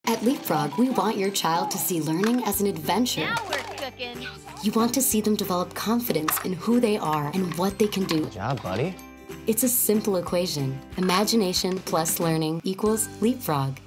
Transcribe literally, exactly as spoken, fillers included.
At LeapFrog, we want your child to see learning as an adventure. Now we're cooking. You want to see them develop confidence in who they are and what they can do. Good job, buddy. It's a simple equation. Imagination plus learning equals LeapFrog.